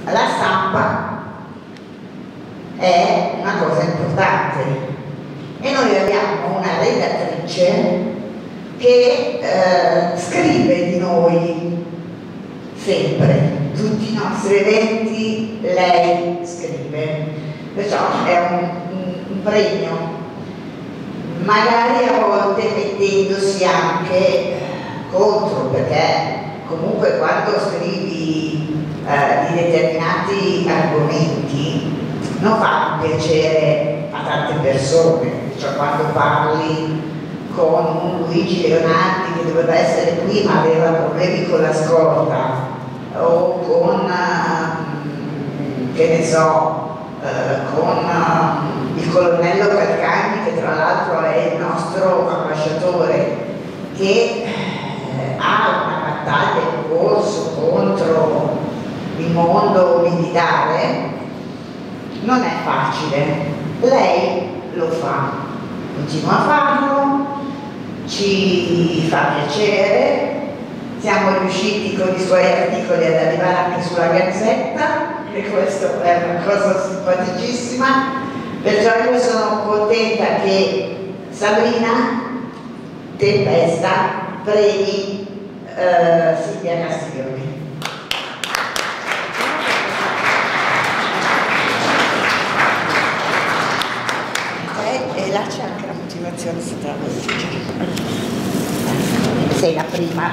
la stampa è una cosa importante e noi abbiamo una redattrice che scrive di noi sempre, tutti i nostri eventi lei scrive, perciò è un premio, magari a volte mettendosi anche contro, perché comunque quando scrivi di determinati argomenti non fa piacere a tante persone, cioè quando parli con un Luigi Leonardi che doveva essere qui ma aveva problemi con la scorta, o con, che ne so, con il colonnello Calcagni, che tra l'altro è il nostro ambasciatore, che ha una battaglia in corso contro il mondo militare, non è facile. Lei lo fa, continua a farlo, ci fa piacere, siamo riusciti con i suoi articoli ad arrivare anche sulla Gazzetta e questo è una cosa simpaticissima, perciò io sono contenta che Sabrina Tempesta premi Silvia Castiglioni. E là c'è anche la motivazione sei la prima.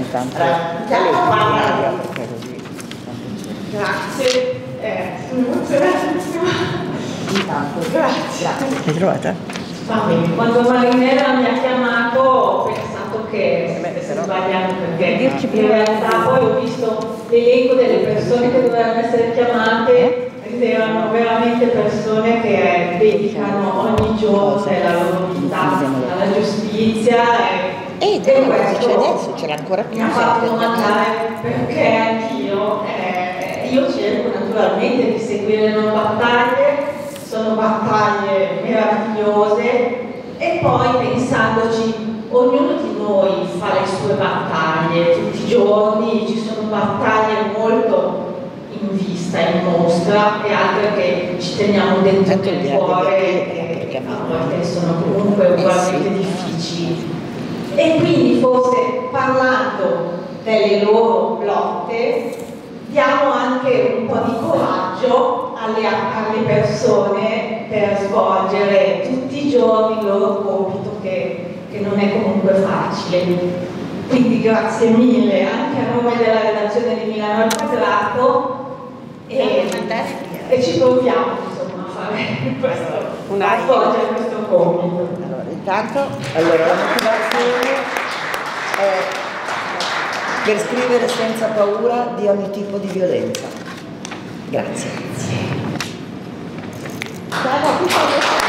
Grazie, sono emozionatissima. Intanto, grazie. L'hai trovata? Quando Marinella mi ha chiamato ho pensato che stesse sbagliando, perché in realtà poi ho visto l'elenco delle persone che dovevano essere chiamate ed erano veramente persone che dedicano ogni giorno della loro vita alla giustizia e questo adesso ce l'ha ancora più. mi ha fatto domandare perché anch'io io cerco naturalmente di seguire le loro battaglie, sono battaglie meravigliose, e poi pensandoci, ognuno di noi fa le sue battaglie tutti i giorni, ci sono battaglie molto in vista, in mostra, e altre che ci teniamo dentro nel cuore e a volte sono comunque ugualmente difficili. E quindi forse parlando delle loro lotte diamo anche un po' di coraggio alle persone per svolgere tutti i giorni il loro compito che non è comunque facile. Quindi grazie mille anche a nome della redazione di Milano al Quadrato e ci proviamo insomma a fare a svolgere questo compito. Intanto, la motivazione è per scrivere senza paura di ogni tipo di violenza. Grazie.